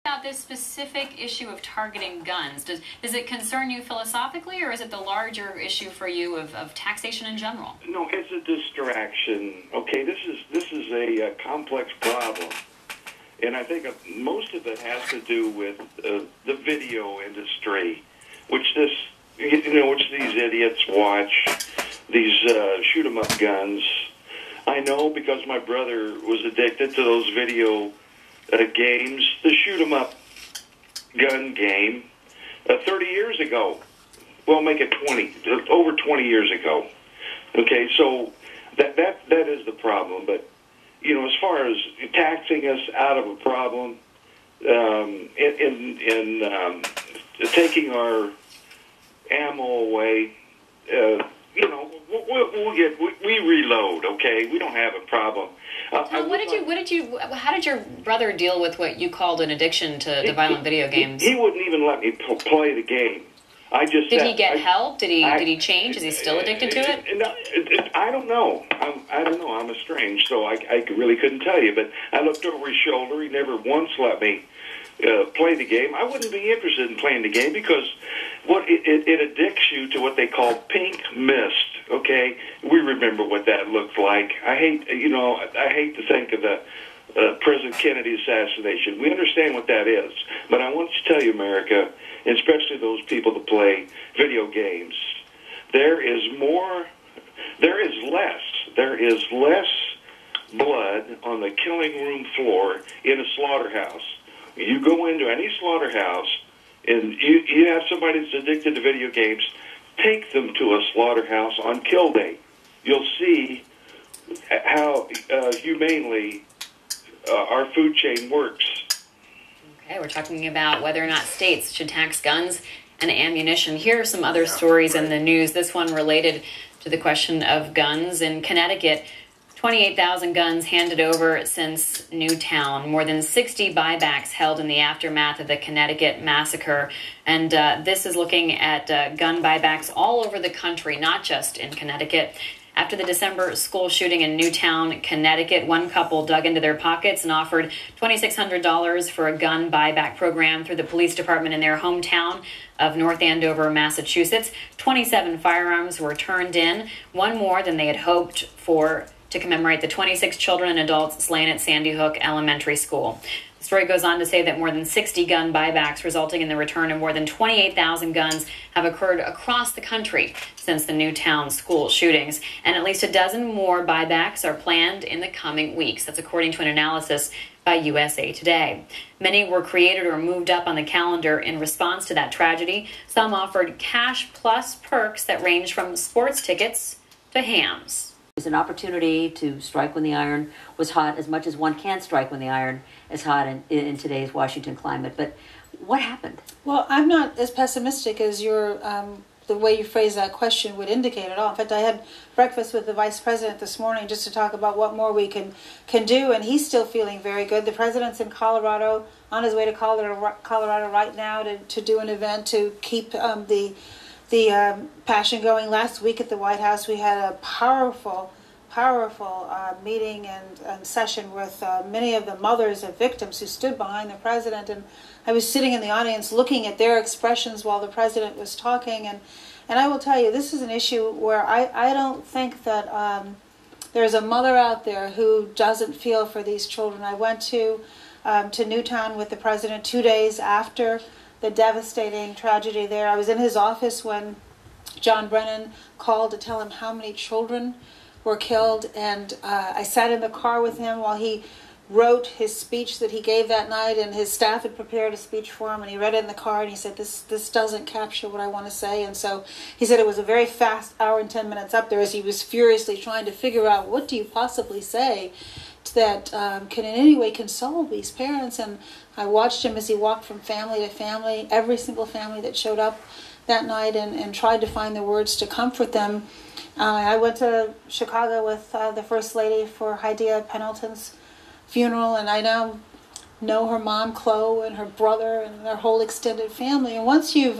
About this specific issue of targeting guns. Does it concern you philosophically, or is it the larger issue for you of taxation in general? No, it's a distraction. Okay, this is a complex problem, and I think most of it has to do with the video industry, which these idiots watch, these shoot 'em up guns. I know because my brother was addicted to those video games, the shoot 'em up gun game, 30 years ago. Well, make it 20, over 20 years ago. Okay, so that is the problem. But as far as taxing us out of a problem, in taking our ammo away, we reload. Okay, we don't have a problem. Tom, how did your brother deal with what you called an addiction to violent video games? He wouldn't even let me play the game. Did he get help? Did he change? Is he still addicted to it? I don't know. I don't know. I'm estranged, so I really couldn't tell you. But I looked over his shoulder. He never once let me play the game. I wouldn't be interested in playing the game because it addicts you to what they call pink mist. Okay, we remember what that looked like. I hate to think of the President Kennedy assassination. We understand what that is, but I want to tell you, America, and especially those people that play video games, there is less blood on the killing room floor in a slaughterhouse. You go into any slaughterhouse and you have somebody that's addicted to video games, take them to a slaughterhouse on kill day. You'll see how humanely our food chain works. Okay, we're talking about whether or not states should tax guns and ammunition. Here are some other stories in the news. This one related to the question of guns. In Connecticut, 28,000 guns handed over since Newtown. More than 60 buybacks held in the aftermath of the Connecticut massacre. And this is looking at gun buybacks all over the country, not just in Connecticut. After the December school shooting in Newtown, Connecticut, one couple dug into their pockets and offered $2,600 for a gun buyback program through the police department in their hometown of North Andover, Massachusetts. 27 firearms were turned in, one more than they had hoped for, to commemorate the 26 children and adults slain at Sandy Hook Elementary School. The story goes on to say that more than 60 gun buybacks, resulting in the return of more than 28,000 guns, have occurred across the country since the Newtown school shootings. And at least a dozen more buybacks are planned in the coming weeks. That's according to an analysis by USA Today. Many were created or moved up on the calendar in response to that tragedy. Some offered cash plus perks that range from sports tickets to hams. It's an opportunity to strike when the iron was hot, as much as one can strike when the iron is hot in today's Washington climate. But what happened? Well, I'm not as pessimistic as the way you phrase that question would indicate at all. In fact, I had breakfast with the vice president this morning just to talk about what more we can do, and he's still feeling very good. The president's in Colorado, on his way to Colorado right now to do an event to keep the passion going. Last week at the White House, we had a powerful meeting and session with many of the mothers of victims who stood behind the president. And I was sitting in the audience looking at their expressions while the president was talking. And I will tell you, this is an issue where I don't think that there's a mother out there who doesn't feel for these children. I went to Newtown with the president 2 days after the devastating tragedy there. I was in his office when John Brennan called to tell him how many children were killed, and I sat in the car with him while he wrote his speech that he gave that night, and his staff had prepared a speech for him, and he read it in the car, and he said, this doesn't capture what I want to say. And so he said it was a very fast hour and 10 minutes up there as he was furiously trying to figure out, what do you possibly say that can in any way console these parents? And I watched him as he walked from family to family, every single family that showed up that night, and tried to find the words to comfort them. I went to Chicago with the First Lady for Hydea Pendleton's funeral, and I now know her mom, Chloe, and her brother, and their whole extended family. And once you've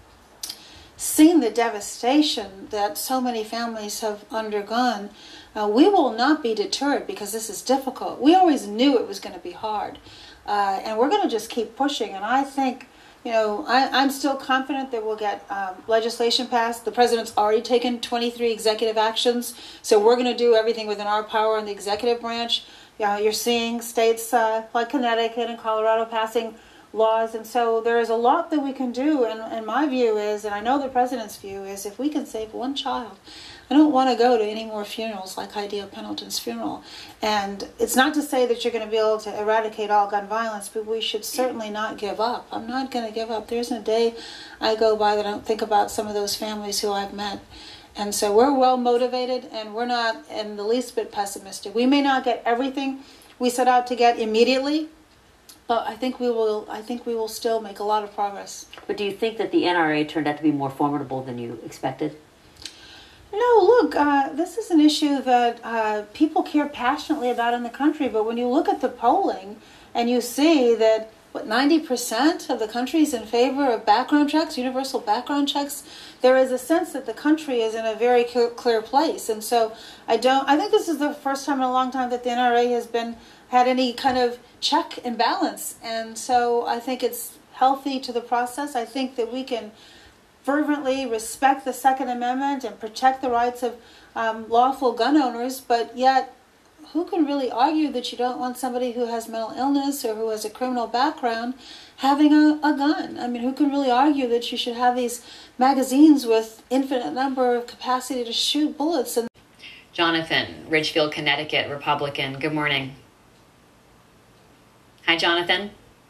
seen the devastation that so many families have undergone, we will not be deterred because this is difficult. We always knew it was going to be hard. and we're going to just keep pushing. And I think, I'm still confident that we'll get legislation passed. The president's already taken 23 executive actions, so we're going to do everything within our power in the executive branch. You're seeing states like Connecticut and Colorado passing laws, and so there is a lot that we can do. And my view is, and I know the president's view is, if we can save one child, I don't want to go to any more funerals like Idea Pendleton's funeral. And it's not to say that you're going to be able to eradicate all gun violence, but we should certainly not give up. I'm not going to give up. There isn't a day I go by that I don't think about some of those families who I've met. And so we're well motivated, and we're not in the least bit pessimistic. We may not get everything we set out to get immediately, but I think we will still make a lot of progress. But do you think that the NRA turned out to be more formidable than you expected? No, look, this is an issue that people care passionately about in the country, but when you look at the polling and you see that 90% of the country is in favor of background checks, universal background checks, there is a sense that the country is in a very clear place. And so I think this is the first time in a long time that the NRA has had any kind of check and balance. And so I think it's healthy to the process. I think that we can fervently respect the Second Amendment and protect the rights of lawful gun owners, but yet who can really argue that you don't want somebody who has mental illness or who has a criminal background having a gun? I mean, who can really argue that you should have these magazines with infinite number of capacity to shoot bullets? And Jonathan, Ridgefield, Connecticut, Republican. Good morning. Hi, Jonathan.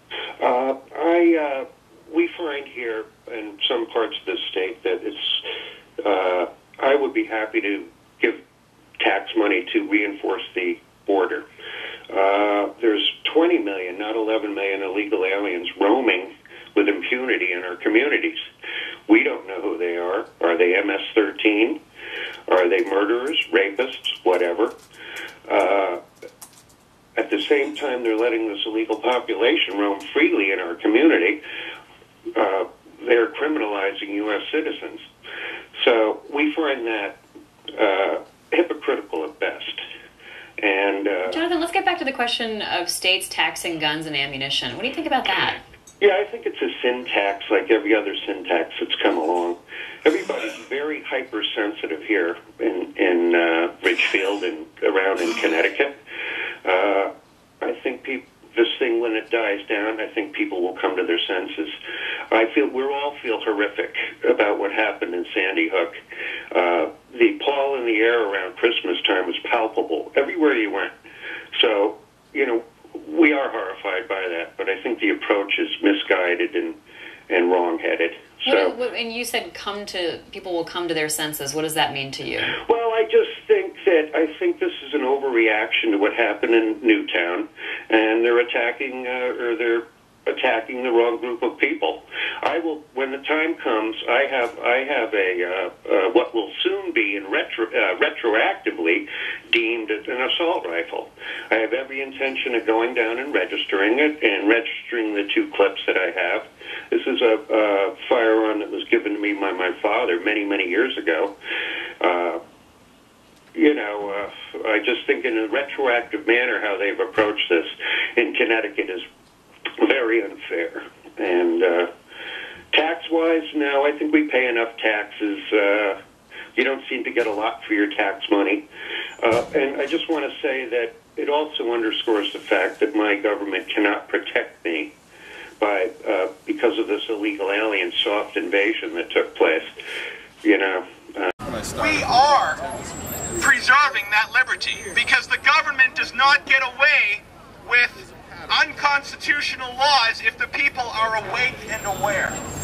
We find here in some parts of the state that it's, I would be happy to give tax money to reinforce the border. There's 20 million, not 11 million illegal aliens roaming with impunity in our communities. We don't know who they are. Are they MS-13? Are they murderers, rapists, whatever? At the same time, they're letting this illegal population roam freely in our community. They're criminalizing U.S. citizens. So we find that hypocritical at best. And Jonathan, let's get back to the question of states taxing guns and ammunition. What do you think about that? Yeah, I think it's a sin tax like every other sin tax that's come along. Everybody's very hypersensitive here in Ridgefield and around in Connecticut. I think this thing, when it dies down, I think people will come to their senses. We all feel horrific about what happened in Sandy Hook. The pall in the air around Christmas time was palpable everywhere you went. So, we are horrified by that, but I think the approach is misguided and wrong-headed. So, and you said people will come to their senses. What does that mean to you? Well, I think this is an overreaction to what happened in Newtown, and they're attacking the wrong group of people. When the time comes, I have a what will soon be retroactively deemed an assault rifle. I have every intention of going down and registering it, and registering the 2 clips that I have. This is a firearm that was given to me by my father many, many years ago. I just think in a retroactive manner how they've approached this in Connecticut is very unfair. And tax-wise, no, I think we pay enough taxes. You don't seem to get a lot for your tax money. And I just want to say that it also underscores the fact that my government cannot protect me because of this illegal alien soft invasion that took place. We are preserving that liberty because the government does not get away with unconstitutional laws if the people are awake and aware.